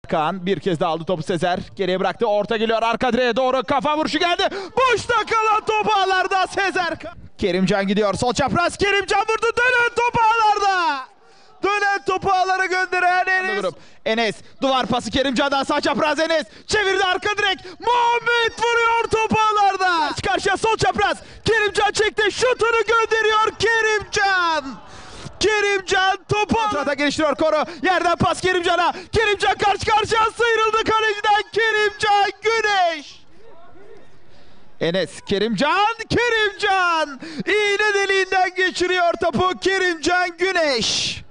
Kaan bir kez daha aldı topu Sezer. Geriye bıraktı. Orta geliyor arka direğe doğru. Kafa vuruşu geldi. Boşta kalan top ağlarda Sezer. Kerimcan gidiyor. Sol çapraz. Kerimcan vurdu. Dönen top ağlarda. Dönen topu ağlara gönderen Enes. Enes duvar pası Kerimcan'dan sağ çapraz Enes. Çevirdi arka direk. Muhammed vuruyor topu ağlarda. Karşıya sol çapraz. Kerimcan çekti. Şutunu gönderiyor Kerimcan. Kerimcan topu kontrata geliştiriyor Koru. Yerden pas Kerimcan'a. Kerimcan karşı karşıya sıyrıldı kaleciden. Kerimcan Güneş. Enes Kerimcan. İğne deliğinden geçiriyor topu Kerimcan Güneş.